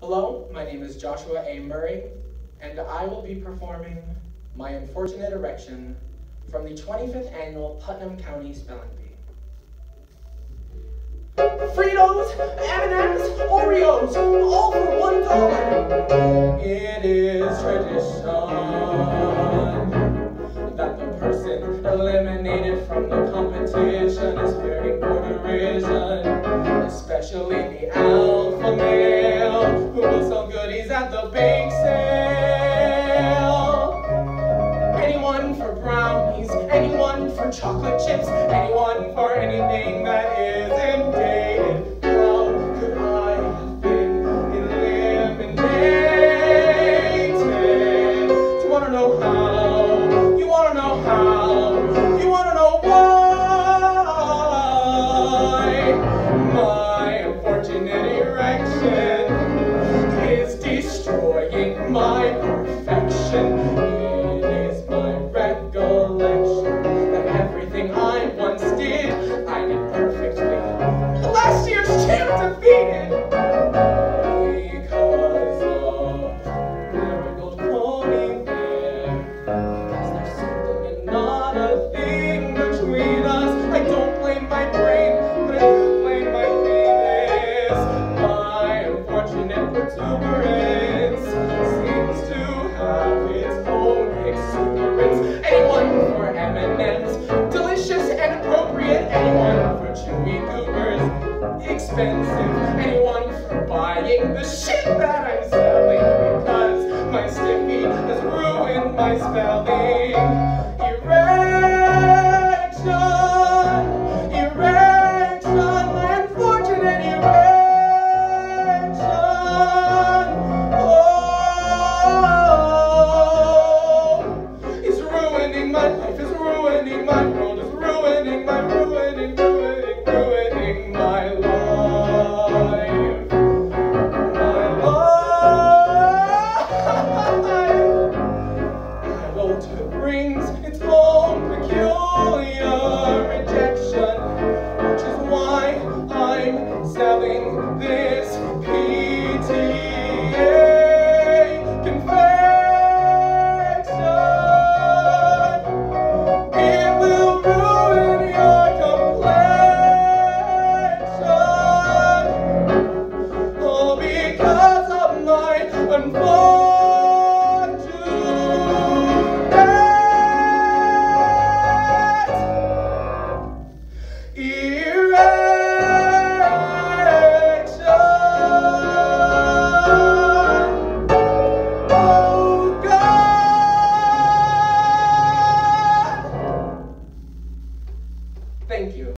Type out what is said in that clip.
Hello, my name is Joshua Ambury, and I will be performing My Unfortunate Erection from the 25th Annual Putnam County Spelling Bee. Fritos, M&M's, Oreos, all for $1. It is tradition that the person eliminated from the competition is fearing for derision, especially the alpha male who will sell goodies at the bake sale. Anyone for brownies, anyone for chocolate chips, anyone for anything that isn't dated. How could I have been eliminated? Do you want to know how? You want to know how? You want to know why? My unfortunate erection is destroying my perfection. It is my recollection that everything I once did, I did perfectly. Last year's champ defeated because of marigold pony there. Is there something and not a thing between us? I don't blame my brain, but I do blame my penis. My unfortunate protuberance seems to have its own exuberance. Anyone for M&M's, delicious and appropriate. Anyone for chewy goobers, expensive. Anyone for buying the shit that I'm selling because my stiffy has ruined my spelling. Erection, erection, my unfortunate erection. Oh, it's ruining my life, it's ruining my world, it's ruining my, ruining my life. My life. Adult brings its own peculiar rejection, which is why I'm selling this PTA confection. It will ruin your complexion, all because of my unfortunate erection. Oh God! Thank you.